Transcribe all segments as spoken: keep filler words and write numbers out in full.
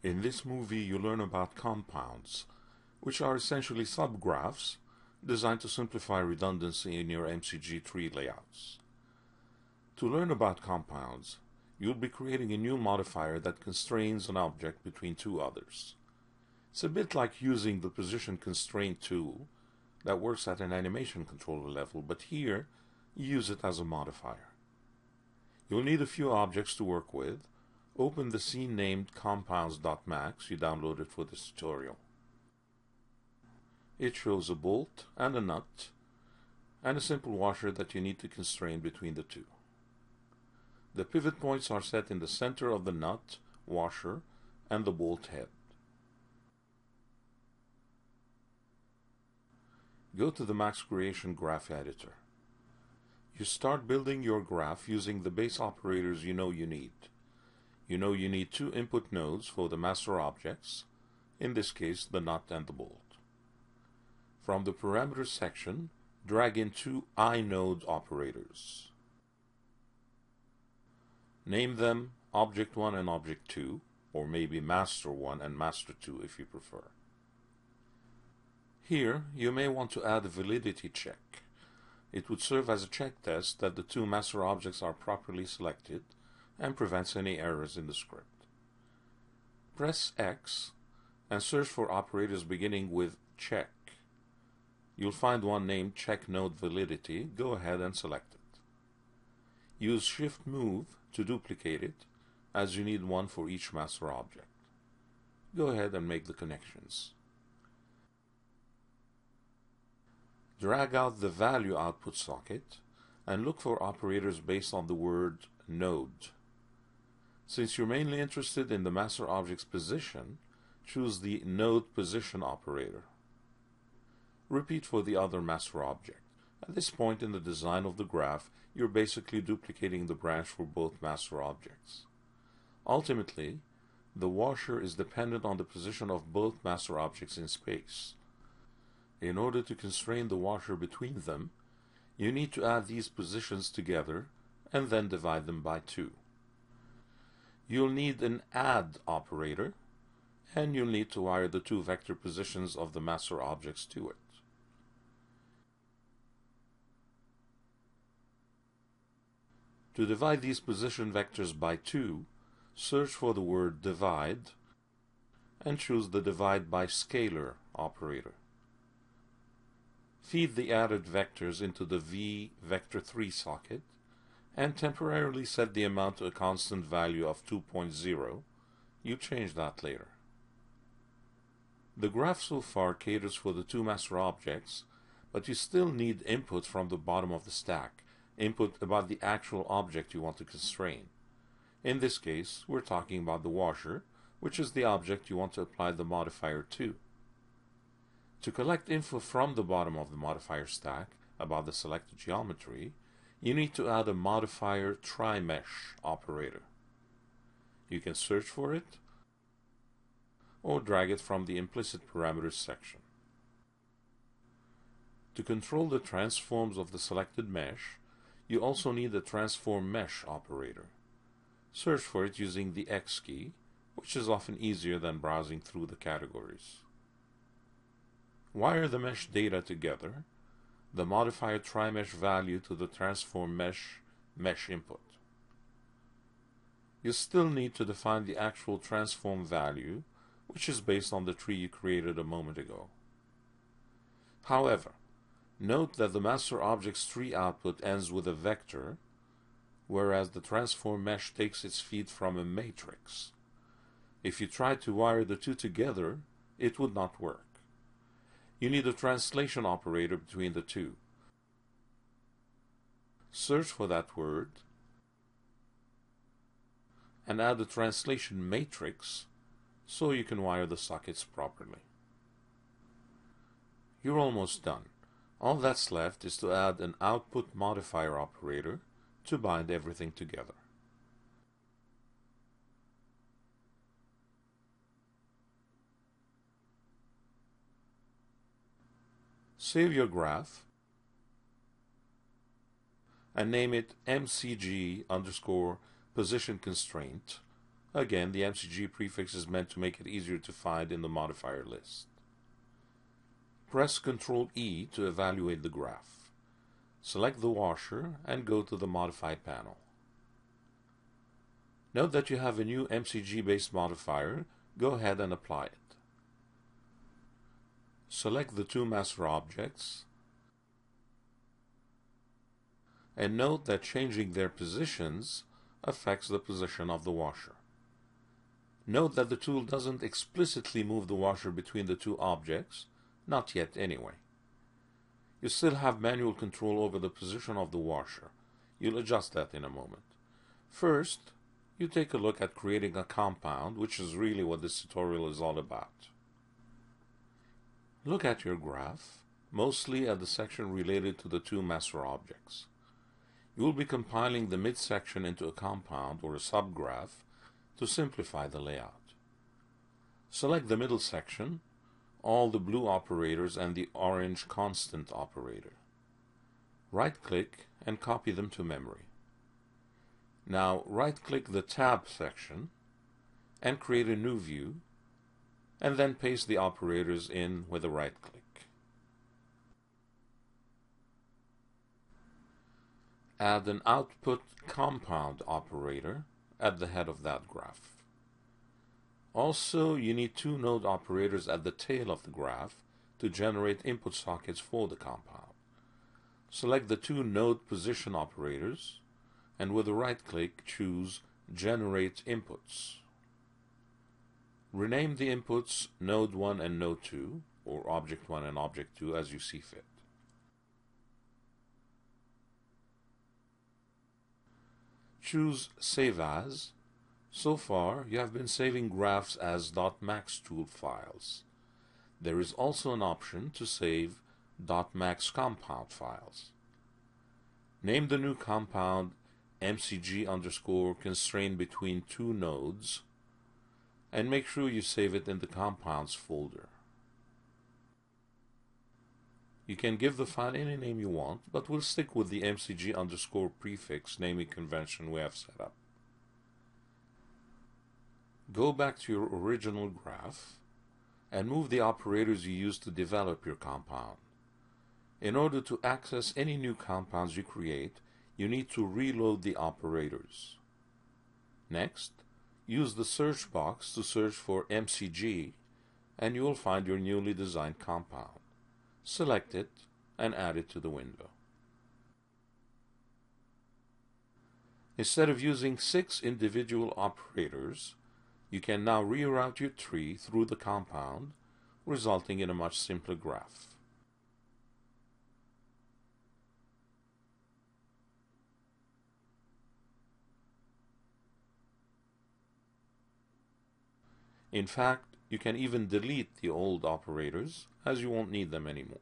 In this movie, you learn about compounds, which are essentially subgraphs designed to simplify redundancy in your M C G tree layouts. To learn about compounds, you'll be creating a new modifier that constrains an object between two others. It's a bit like using the position constraint tool that works at an animation controller level, but here you use it as a modifier. You'll need a few objects to work with. Open the scene named compounds.max you downloaded for this tutorial. It shows a bolt and a nut and a simple washer that you need to constrain between the two. The pivot points are set in the center of the nut, washer, and the bolt head. Go to the Max Creation Graph Editor. You start building your graph using the base operators you know you need. You know you need two input nodes for the master objects, in this case the nut and the bolt. From the parameters section, drag in two inode operators. Name them Object one and Object two, or maybe Master one and Master two if you prefer. Here, you may want to add a Validity Check. It would serve as a check test that the two master objects are properly selected and prevents any errors in the script. Press X and search for operators beginning with check. You'll find one named Check Node Validity. Go ahead and select it. Use Shift Move to duplicate it, as you need one for each master object. Go ahead and make the connections. Drag out the value output socket and look for operators based on the word node. Since you're mainly interested in the master object's position, choose the node position operator. Repeat for the other master object. At this point in the design of the graph, you're basically duplicating the branch for both master objects. Ultimately, the washer is dependent on the position of both master objects in space. In order to constrain the washer between them, you need to add these positions together and then divide them by two. You'll need an add operator, and you'll need to wire the two vector positions of the master objects to it. To divide these position vectors by two, search for the word divide and choose the divide by scalar operator. Feed the added vectors into the V vector three socket and temporarily set the amount to a constant value of two point zero. You change that later. The graph so far caters for the two master objects, but you still need input from the bottom of the stack, input about the actual object you want to constrain. In this case, we're talking about the washer, which is the object you want to apply the modifier to. To collect info from the bottom of the modifier stack about the selected geometry, you need to add a modifier try-mesh operator. You can search for it or drag it from the implicit parameters section. To control the transforms of the selected mesh, you also need a transform mesh operator. Search for it using the X key, which is often easier than browsing through the categories. Wire the mesh data together, the modifier try-mesh value to the transform mesh mesh input. You still need to define the actual transform value, which is based on the tree you created a moment ago. However, note that the master object's tree output ends with a vector, whereas the transform mesh takes its feed from a matrix. If you tried to wire the two together, it would not work. You need a translation operator between the two. Search for that word and add the translation matrix so you can wire the sockets properly. You're almost done. All that's left is to add an output modifier operator to bind everything together. Save your graph and name it M C G underscore position constraint Again, the M C G prefix is meant to make it easier to find in the modifier list. Press control E to evaluate the graph. Select the washer and go to the Modify panel. Note that you have a new M C G-based modifier. Go ahead and apply it. Select the two master objects and note that changing their positions affects the position of the washer. Note that the tool doesn't explicitly move the washer between the two objects, not yet anyway. You still have manual control over the position of the washer. You'll adjust that in a moment. First, you take a look at creating a compound, which is really what this tutorial is all about. Look at your graph, mostly at the section related to the two master objects. You will be compiling the midsection into a compound or a subgraph to simplify the layout. Select the middle section, all the blue operators and the orange constant operator. Right-click and copy them to memory. Now right-click the tab section and create a new view, and then paste the operators in with a right-click. Add an output compound operator at the head of that graph. Also, you need two node operators at the tail of the graph to generate input sockets for the compound. Select the two node position operators and with a right-click choose Generate Inputs. Rename the inputs Node one and Node two, or Object one and Object two as you see fit. Choose Save As. So far, you have been saving graphs as .maxtool files. There is also an option to save .maxcompound files. Name the new compound M C G underscore constrained between two nodes, and make sure you save it in the compounds folder. You can give the file any name you want, but we'll stick with the M C G underscore prefix naming convention we have set up. Go back to your original graph and move the operators you used to develop your compound. In order to access any new compounds you create, you need to reload the operators. Next, use the search box to search for M C G, and you will find your newly designed compound. Select it and add it to the window. Instead of using six individual operators, you can now reroute your tree through the compound, resulting in a much simpler graph. In fact, you can even delete the old operators, as you won't need them anymore.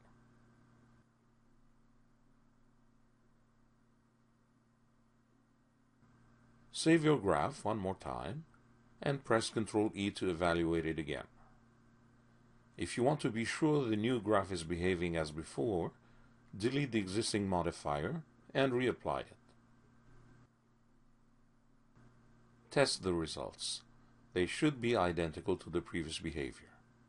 Save your graph one more time, and press control E to evaluate it again. If you want to be sure the new graph is behaving as before, delete the existing modifier and reapply it. Test the results. They should be identical to the previous behavior.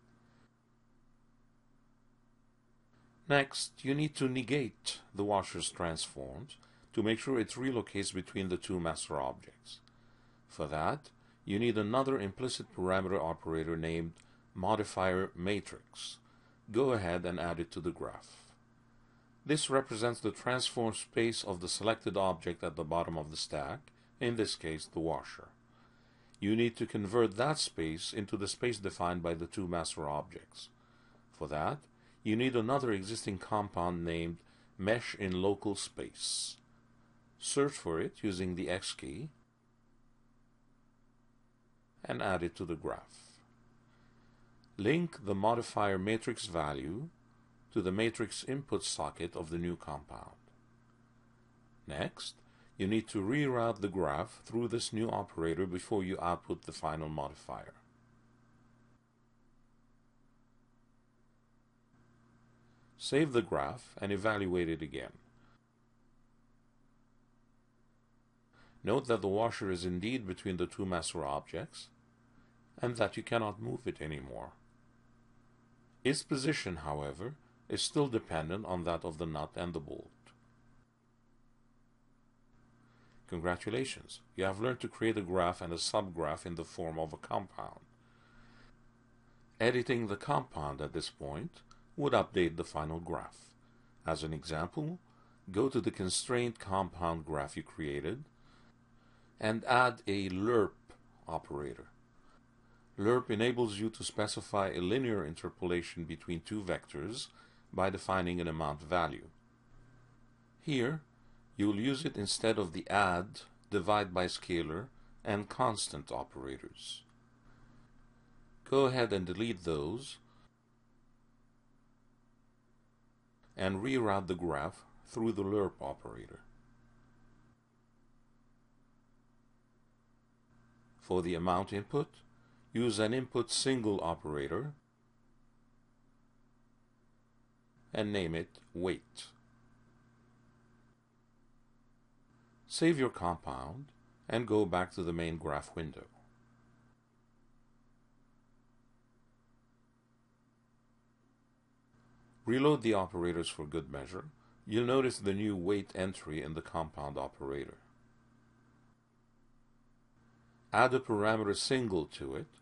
Next, you need to negate the washer's transforms to make sure it relocates between the two master objects. For that, you need another implicit parameter operator named Modifier Matrix. Go ahead and add it to the graph. This represents the transform space of the selected object at the bottom of the stack, in this case the washer. You need to convert that space into the space defined by the two master objects. For that, you need another existing compound named Mesh in Local Space. Search for it using the X key and add it to the graph. Link the modifier matrix value to the matrix input socket of the new compound. Next, you need to reroute the graph through this new operator before you output the final modifier. Save the graph and evaluate it again. Note that the washer is indeed between the two master objects, and that you cannot move it anymore. Its position, however, is still dependent on that of the nut and the bolt. Congratulations, you have learned to create a graph and a subgraph in the form of a compound. Editing the compound at this point would update the final graph. As an example, go to the constraint compound graph you created and add a Lerp operator. Lerp enables you to specify a linear interpolation between two vectors by defining an amount value. Here, you will use it instead of the add, divide by scalar, and constant operators. Go ahead and delete those and reroute the graph through the Lerp operator. For the amount input, use an input single operator and name it weight. Save your compound and go back to the main graph window. Reload the operators for good measure. You'll notice the new weight entry in the compound operator. Add a parameter single to it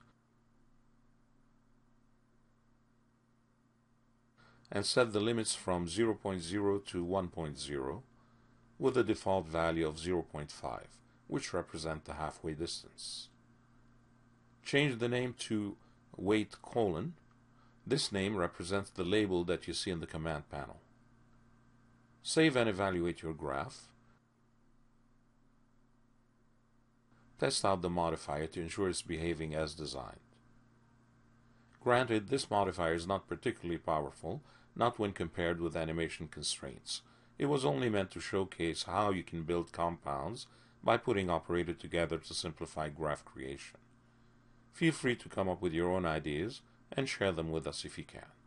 and set the limits from zero point zero to one point zero with a default value of zero point five, which represent the halfway distance. Change the name to weight colon. This name represents the label that you see in the command panel. Save and evaluate your graph. Test out the modifier to ensure it's behaving as designed. Granted, this modifier is not particularly powerful, not when compared with animation constraints. It was only meant to showcase how you can build compounds by putting operators together to simplify graph creation. Feel free to come up with your own ideas and share them with us if you can.